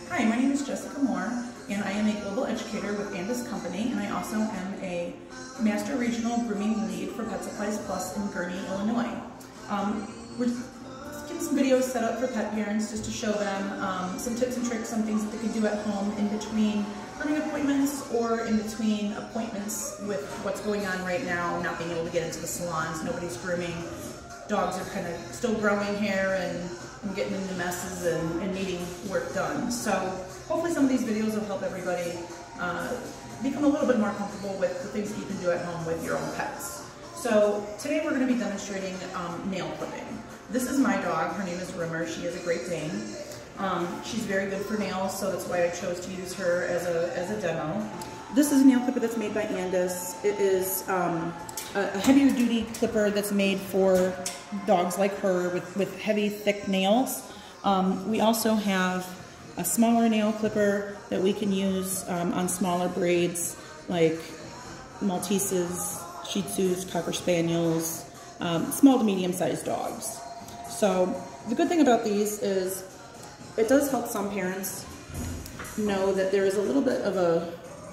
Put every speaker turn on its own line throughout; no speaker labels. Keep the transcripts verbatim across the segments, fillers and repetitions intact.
Hi, my name is Jessica Moore, and I am a global educator with Andis company, and I also am a Master Regional Grooming Lead for Pet Supplies Plus in Gurnee, Illinois. Um, we're getting some videos set up for pet parents just to show them um, some tips and tricks, some things that they can do at home in between grooming appointments or in between appointments with what's going on right now, not being able to get into the salons, nobody's grooming. Dogs are kind of still growing hair and, and getting into messes and, and needing work done. So hopefully some of these videos will help everybody uh, become a little bit more comfortable with the things that you can do at home with your own pets. So today we're going to be demonstrating um, nail clipping. This is my dog. Her name is Groomer. She is a Great Dane. Um, she's very good for nails, so that's why I chose to use her as a, as a demo. This is a nail clipper that's made by Andis. It is um, a, a heavier duty clipper that's made for dogs like her with, with heavy, thick nails. Um, we also have a smaller nail clipper that we can use um, on smaller breeds like Malteses, Shih Tzus, Cocker Spaniels, um, small to medium-sized dogs. So the good thing about these is it does help some parents know that there is a little bit of a,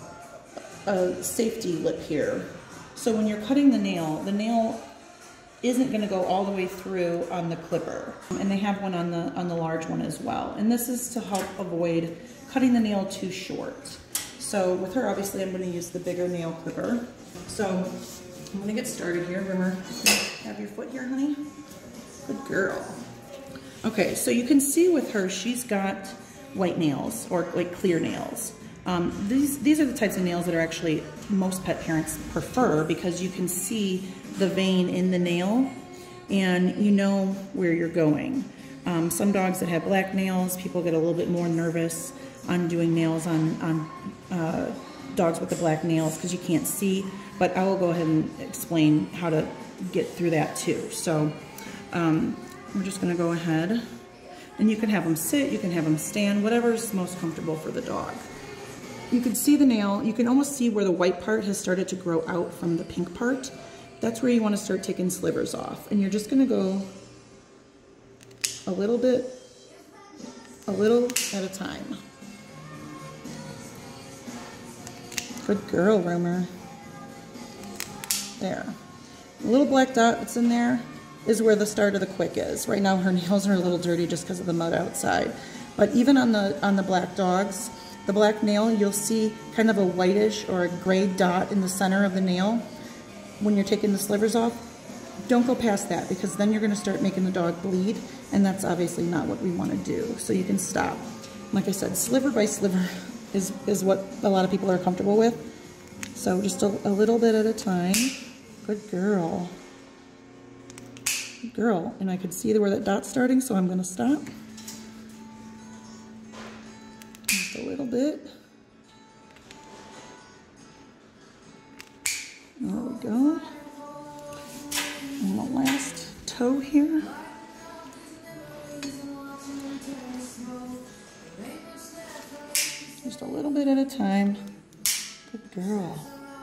a safety lip here. So when you're cutting the nail, the nail isn't going to go all the way through on the clipper. And they have one on the on the large one as well. And this is to help avoid cutting the nail too short. So with her, obviously, I'm going to use the bigger nail clipper. So I'm going to get started here. Remember, have your foot here, honey? Good girl. Okay, so you can see with her, she's got white nails or like clear nails. Um, these, these are the types of nails that are actually most pet parents prefer because you can see the vein in the nail and you know where you're going. Um, some dogs that have black nails, people get a little bit more nervous on doing nails on, on uh, dogs with the black nails because you can't see, but I will go ahead and explain how to get through that too. So um, we're just gonna go ahead and you can have them sit, you can have them stand, whatever's most comfortable for the dog. You can see the nail, you can almost see where the white part has started to grow out from the pink part. That's where you want to start taking slivers off. And you're just going to go a little bit, a little at a time. Good girl, Groomer. There. The little black dot that's in there is where the start of the quick is. Right now her nails are a little dirty just because of the mud outside. But even on the, on the black dogs, the black nail, you'll see kind of a whitish or a gray dot in the center of the nail. When you're taking the slivers off, don't go past that because then you're going to start making the dog bleed, and that's obviously not what we want to do. So you can stop. Like I said, sliver by sliver is, is what a lot of people are comfortable with. So just a, a little bit at a time. Good girl. Good girl. And I can see where that dot's starting, so I'm going to stop. Just a little bit. There we go. And the last toe here. Just a little bit at a time. Good girl.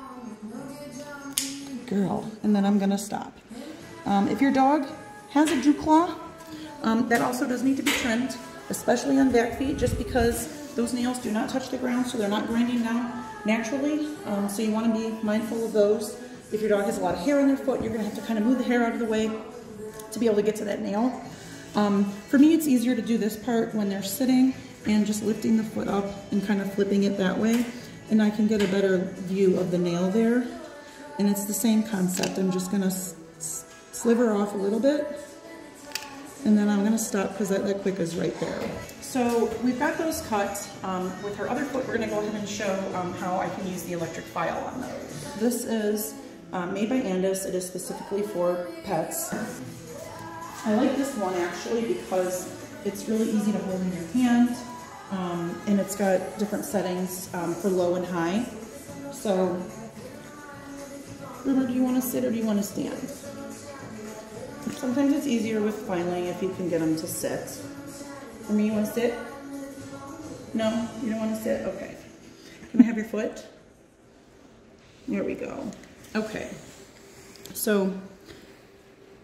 Good girl. And then I'm going to stop. Um, if your dog has a dew claw, um, that also does need to be trimmed, especially on back feet, just because those nails do not touch the ground, so they're not grinding down naturally. Um, so you want to be mindful of those. If your dog has a lot of hair on their foot, you're going to have to kind of move the hair out of the way to be able to get to that nail. Um, for me, it's easier to do this part when they're sitting and just lifting the foot up and kind of flipping it that way. And I can get a better view of the nail there. And it's the same concept. I'm just going to sliver off a little bit. And then I'm going to stop because that, that quick is right there. So we've got those cut. Um, with her other foot, we're going to go ahead and show um, how I can use the electric file on those. This is um, made by Andis. It is specifically for pets. I like this one actually because it's really easy to hold in your hand, um, and it's got different settings um, for low and high. So, Groomer, do you want to sit or do you want to stand? Sometimes it's easier with filing if you can get them to sit. For me, you want to sit? No? You don't want to sit? Okay. Can I have your foot? There we go. Okay. So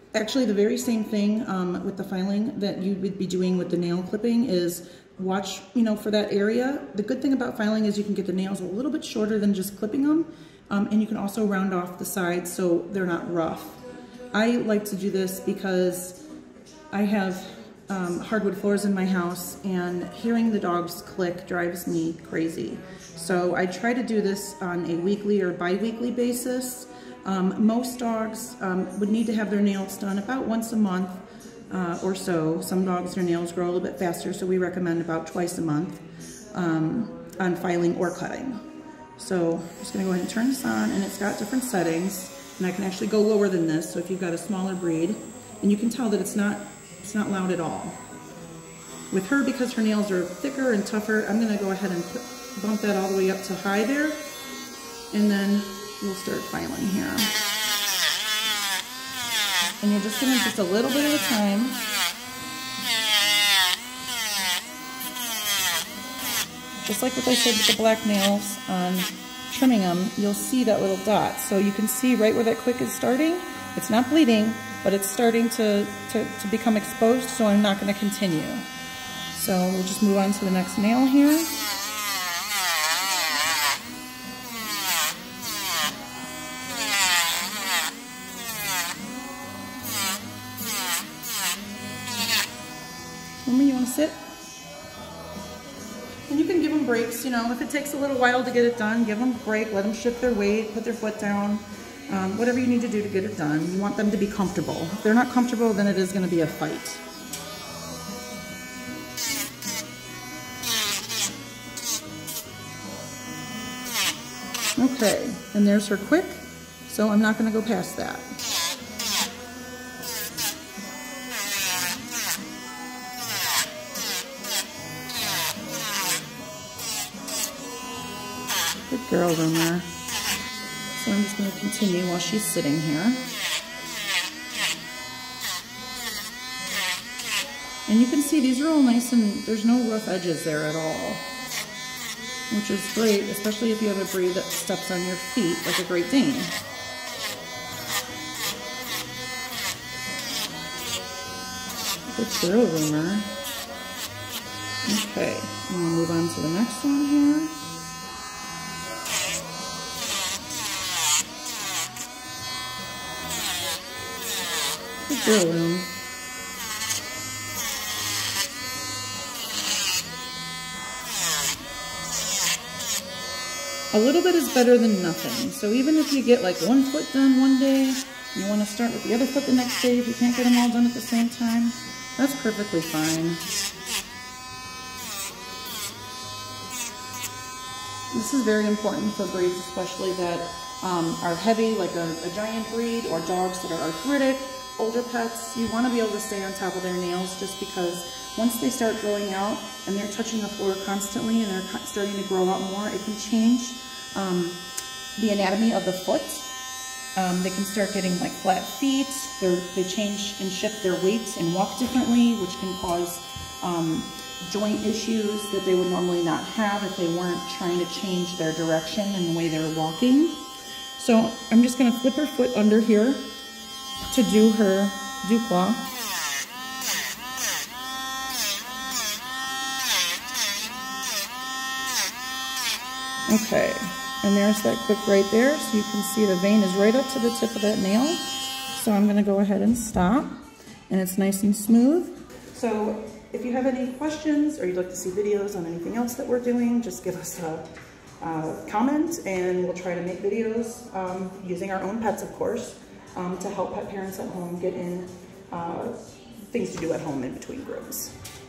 actually the very same thing um, with the filing that you would be doing with the nail clipping is watch, you know, for that area. The good thing about filing is you can get the nails a little bit shorter than just clipping them, um, and you can also round off the sides so they're not rough. I like to do this because I have um, hardwood floors in my house, and hearing the dogs click drives me crazy. So I try to do this on a weekly or bi-weekly basis. Um, most dogs um, would need to have their nails done about once a month uh, or so. Some dogs, their nails grow a little bit faster, so we recommend about twice a month um, on filing or cutting. So I'm just going to go ahead and turn this on, and it's got different settings, and I can actually go lower than this. So if you've got a smaller breed, and you can tell that it's not it's not loud at all. With her, because her nails are thicker and tougher, I'm going to go ahead and put, bump that all the way up to high there, and then we'll start filing here. And you're just going to just a little bit at a time. Just like what I said with the black nails on trimming them, you'll see that little dot. So you can see right where that click is starting. It's not bleeding, but it's starting to, to, to become exposed, so I'm not going to continue. So we'll just move on to the next nail here. Remember, you want to sit? And you can give them breaks, you know, if it takes a little while to get it done, give them a break, let them shift their weight, put their foot down, um, whatever you need to do to get it done. You want them to be comfortable. If they're not comfortable, then it is going to be a fight. Okay, and there's her quick, so I'm not going to go past that. Good girl, groomer. So I'm just going to continue while she's sitting here. And you can see these are all nice and there's no rough edges there at all, which is great, especially if you have a breed that steps on your feet like a Great Dane. Good girl, groomer. Okay, and we'll move on to the next one here. Good girl, Loom. A little bit is better than nothing. So even if you get like one foot done one day, you want to start with the other foot the next day, if you can't get them all done at the same time, that's perfectly fine. This is very important for breeds, especially that um, are heavy, like a, a giant breed, or dogs that are arthritic, older pets. You want to be able to stay on top of their nails, just because once they start growing out and they're touching the floor constantly and they're starting to grow out more, it can change um, the anatomy of the foot. Um, they can start getting like flat feet. They're, they change and shift their weight and walk differently, which can cause um, joint issues that they would normally not have if they weren't trying to change their direction and the way they're walking. So I'm just going to flip her foot under here to do her dew claw. Okay, and there's that click right there, so you can see the vein is right up to the tip of that nail. So I'm going to go ahead and stop, and it's nice and smooth. So if you have any questions or you'd like to see videos on anything else that we're doing, just give us a, a comment, and we'll try to make videos um, using our own pets, of course, um, to help pet parents at home get in uh, things to do at home in between grooms.